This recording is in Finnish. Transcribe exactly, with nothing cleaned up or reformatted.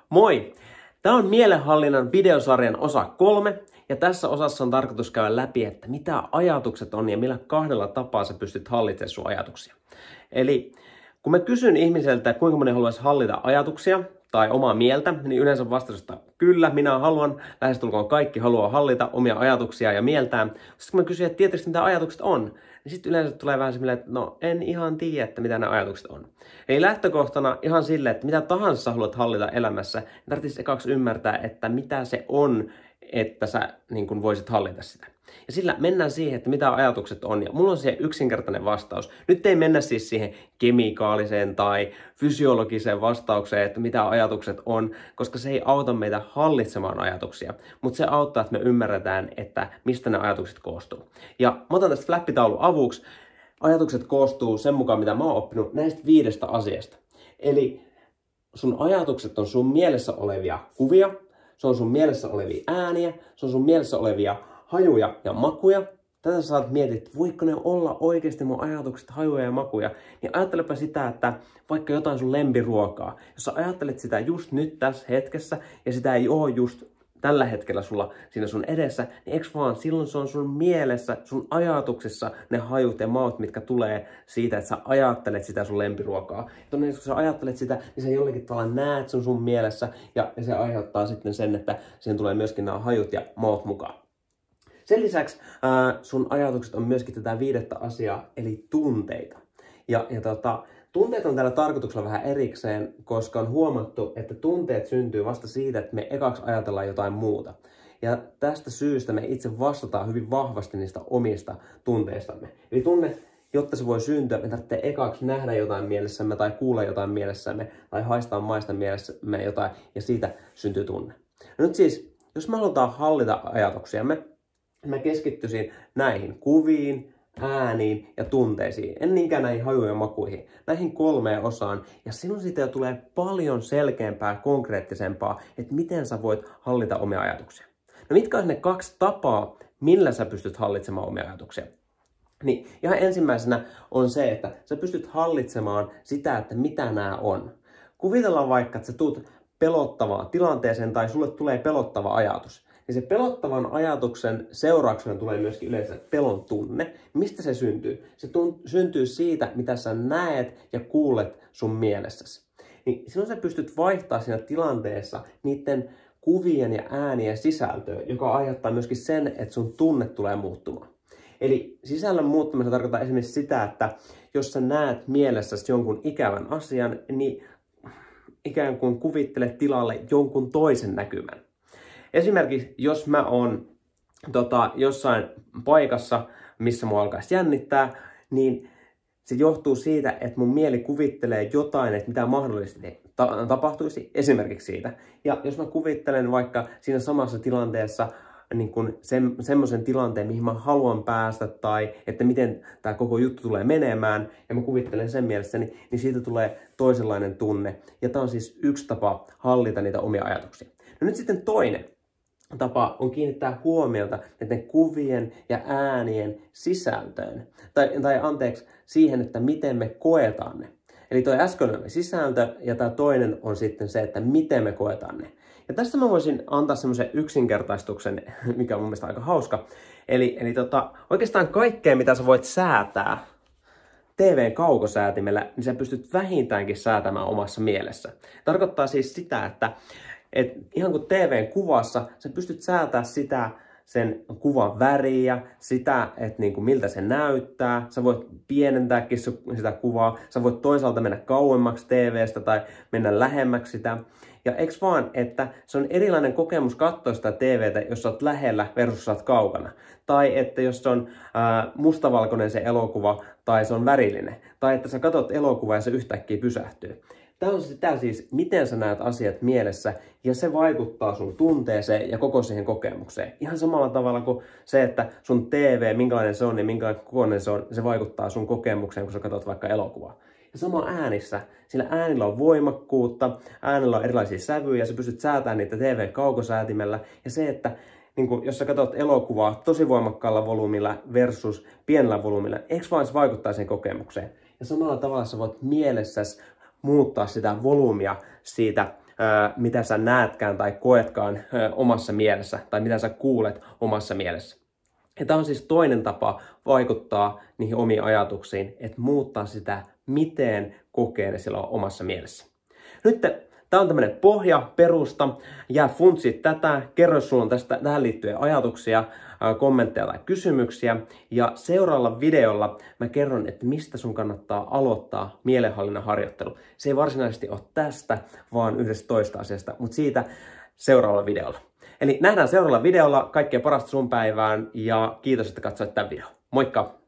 Moi! Tämä on mielenhallinnan videosarjan osa kolme, ja tässä osassa on tarkoitus käydä läpi, että mitä ajatukset on ja millä kahdella tapaa sä pystyt hallitsemaan sun ajatuksia. Eli kun mä kysyn ihmiseltä, kuinka moni haluaisi hallita ajatuksia tai omaa mieltä, niin yleensä vastaus, että kyllä, minä haluan, lähestulkoon kaikki haluaa hallita omia ajatuksia ja mieltään. Sitten kun mä kysyn, että tietysti mitä ajatukset on, niin sitten yleensä tulee vähän semmoinen, että no en ihan tiedä, että mitä ne ajatukset on. Eli lähtökohtana ihan silleen, että mitä tahansa sä haluat hallita elämässä, niin tarvitsisi ekaksi ymmärtää, että mitä se on, että sä niin kun voisit hallita sitä. Ja sillä mennään siihen, että mitä ajatukset on. Ja mulla on siihen yksinkertainen vastaus. Nyt ei mennä siis siihen kemikaaliseen tai fysiologiseen vastaukseen, että mitä ajatukset on, koska se ei auta meitä hallitsemaan ajatuksia. Mutta se auttaa, että me ymmärretään, että mistä ne ajatukset koostuu. Ja mä otan tästä flappitaulun avuksi. Ajatukset koostuu sen mukaan, mitä mä oon oppinut, näistä viidestä asiasta. Eli sun ajatukset on sun mielessä olevia kuvia, se on sun mielessä olevia ääniä, se on sun mielessä olevia hajuja ja makuja. Tätä sä saat miettiä, että voiko ne olla oikeasti mun ajatukset, hajuja ja makuja. Niin ajattelepa sitä, että vaikka jotain sun lempiruokaa, jos sä ajattelet sitä just nyt tässä hetkessä ja sitä ei ole just tällä hetkellä sulla siinä sun edessä, niin eks vaan silloin se on sun mielessä, sun ajatuksissa ne hajut ja maut, mitkä tulee siitä, että sä ajattelet sitä sun lempiruokaa. Ja todennäköisesti kun sä ajattelet sitä, niin sä jollakin tavalla näet sun sun mielessä ja se aiheuttaa sitten sen, että siihen tulee myöskin nämä hajut ja maut mukaan. Sen lisäksi ää, sun ajatukset on myöskin tätä viidettä asiaa, eli tunteita. Ja, ja tota, tunteet on täällä tarkoituksella vähän erikseen, koska on huomattu, että tunteet syntyy vasta siitä, että me ekaksi ajatellaan jotain muuta. Ja tästä syystä me itse vastataan hyvin vahvasti niistä omista tunteistamme. Eli tunne, jotta se voi syntyä, me tarvitsee ekaksi nähdä jotain mielessämme tai kuulla jotain mielessämme tai haistaa maista mielessämme jotain ja siitä syntyy tunne. No nyt siis, jos me halutaan hallita ajatuksiamme, mä keskittyisin näihin kuviin, ääniin ja tunteisiin. En niinkään näihin hajujen ja makuihin. Näihin kolmeen osaan. Ja sinun siitä jo tulee paljon selkeämpää, konkreettisempaa, että miten sä voit hallita omia ajatuksia. No mitkä on ne kaksi tapaa, millä sä pystyt hallitsemaan omia ajatuksia? Niin ihan ensimmäisenä on se, että sä pystyt hallitsemaan sitä, että mitä nämä on. Kuvitellaan vaikka, että sä tuut pelottavaan tilanteeseen tai sulle tulee pelottava ajatus. Ja se pelottavan ajatuksen seurauksena tulee myöskin yleensä pelon tunne. Mistä se syntyy? Se tunt- syntyy siitä, mitä sä näet ja kuulet sun mielessäsi. Niin silloin sä pystyt vaihtamaan siinä tilanteessa niiden kuvien ja äänien sisältöä, joka aiheuttaa myöskin sen, että sun tunne tulee muuttumaan. Eli sisällön muuttuminen tarkoittaa esimerkiksi sitä, että jos sä näet mielessäsi jonkun ikävän asian, niin ikään kuin kuvittelet tilalle jonkun toisen näkymän. Esimerkiksi jos mä oon tota, jossain paikassa, missä mua alkaisi jännittää, niin se johtuu siitä, että mun mieli kuvittelee jotain, että mitä mahdollisesti ta- tapahtuisi, esimerkiksi siitä. Ja jos mä kuvittelen vaikka siinä samassa tilanteessa niin kun se, semmoisen tilanteen, mihin mä haluan päästä, tai että miten tämä koko juttu tulee menemään, ja mä kuvittelen sen mielessäni, niin siitä tulee toisenlainen tunne. Ja tämä on siis yksi tapa hallita niitä omia ajatuksia. No nyt sitten toinen tapa on kiinnittää huomiota näiden kuvien ja äänien sisältöön. Tai, tai anteeksi, siihen, että miten me koetaan ne. Eli toi äsken oli sisältö ja tämä toinen on sitten se, että miten me koetaan ne. Ja tästä mä voisin antaa semmoisen yksinkertaistuksen, mikä on mun mielestä aika hauska. Eli, eli tota, oikeastaan kaikkea, mitä sä voit säätää T V:n kaukosäätimellä, niin sä pystyt vähintäänkin säätämään omassa mielessä. Tarkoittaa siis sitä, että Et ihan kuin T V:n kuvassa, sä pystyt säätämään sitä, sen kuvan väriä, sitä, että niin kuin miltä se näyttää. Sä voit pienentääkin sitä kuvaa. Sä voit toisaalta mennä kauemmaksi T V:stä tai mennä lähemmäksi sitä. Ja eks vaan, että se on erilainen kokemus katsoa sitä T V:tä, jos sä oot lähellä versus sä oot kaukana. Tai että jos se on ää, mustavalkoinen se elokuva tai se on värillinen. Tai että sä katsot elokuvaa ja se yhtäkkiä pysähtyy. Tämä on sitä siis, miten sä näet asiat mielessä, ja se vaikuttaa sun tunteeseen ja koko siihen kokemukseen. Ihan samalla tavalla kuin se, että sun T V, minkälainen se on ja minkälainen kokoinen se on, se vaikuttaa sun kokemukseen, kun sä katsot vaikka elokuvaa. Ja sama äänissä, sillä äänillä on voimakkuutta, äänillä on erilaisia sävyjä, ja sä pystyt säätämään niitä T V:n kaukosäätimellä. Ja se, että niin kun, jos sä katsot elokuvaa tosi voimakkaalla volyymilla versus pienellä volyymilla, eikö vaan se vaikuttaa siihen kokemukseen? Ja samalla tavalla sä voit mielessäsi muuttaa sitä volyymia siitä mitä sä näetkään tai koetkaan omassa mielessä, tai mitä sä kuulet omassa mielessä. Ja tämä on siis toinen tapa vaikuttaa niihin omiin ajatuksiin, että muuttaa sitä, miten kokee ne siellä omassa mielessä. Nyt tämä on tämmöinen pohja, perusta, jää funtsit tätä, kerro, jos sulla on tästä, tähän liittyen ajatuksia, kommentteja tai kysymyksiä. Ja seuraavalla videolla mä kerron, että mistä sun kannattaa aloittaa mielenhallinnan harjoittelu. Se ei varsinaisesti ole tästä, vaan yhdestä toista asiasta, mutta siitä seuraavalla videolla. Eli nähdään seuraavalla videolla, kaikkea parasta sun päivään ja kiitos, että katsoit tämän videon. Moikka!